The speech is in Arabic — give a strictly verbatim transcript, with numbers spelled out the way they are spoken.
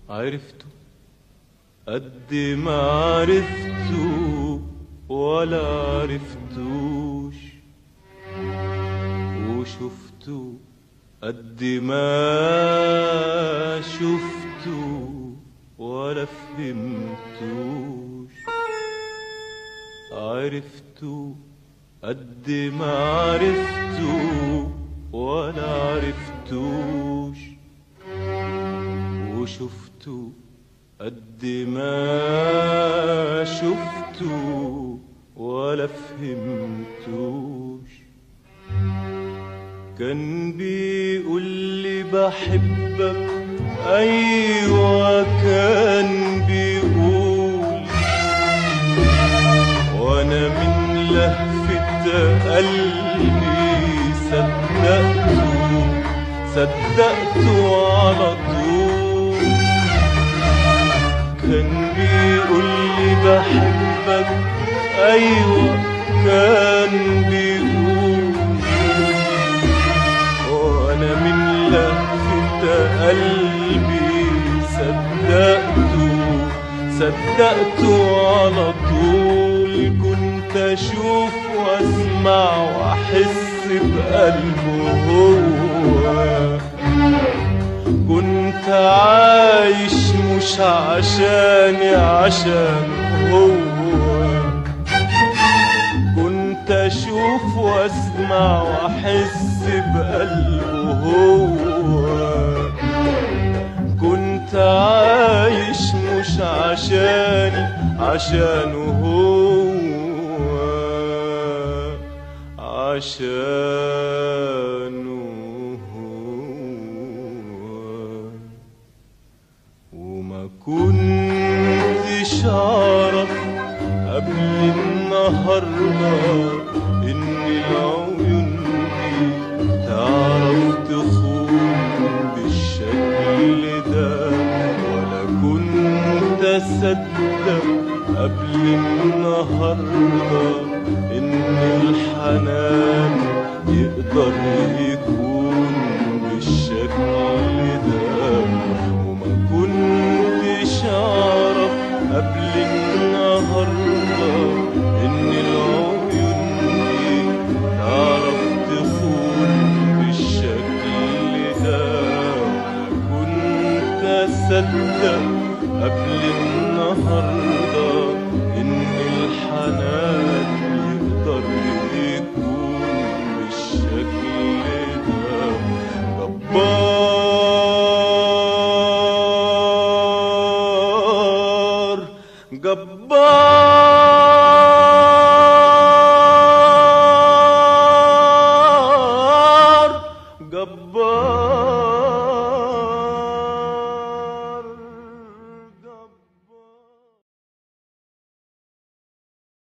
عرفته قد ما عرفته ولا عرفتوش، وشفته قد ما شفته ولا فهمتوش. عرفته قد ما عرفته ولا عرفتوش، وشفته قد ما شفته ولا فهمتوش. كان بيقول لي بحبك، أيوة كان بيقول، وأنا من لهفة قلبي صدقته صدقته على طول. كان بيقول لي بحبك، أيوة كان بيقول، وأنا من لهفة قلبي صدقته صدقته على طول. كنت أشوف وأسمع وأحس بقلبه هو، كنت عايش مش عشاني عشان هو. كنت أشوف وأسمع وأحس بقلبه هو، كنت عايش مش عشاني عشانه هو، عشانه هو. وما كنتش أعرف قبل النهاردة إن العيون دي تعرف تخون بالشكل ده، ولا كنت أصدق قبل النهاردة إن الحنان يقدر يكون بالشكل ده. وما كنتش أعرف قبل النهاردة إن العيون دي تعرف تخون بالشكل ده، ولا كنت أصدق قبل النهاردة إن الحنان يقدر يكون بالشكل ده. جبار جبار جبار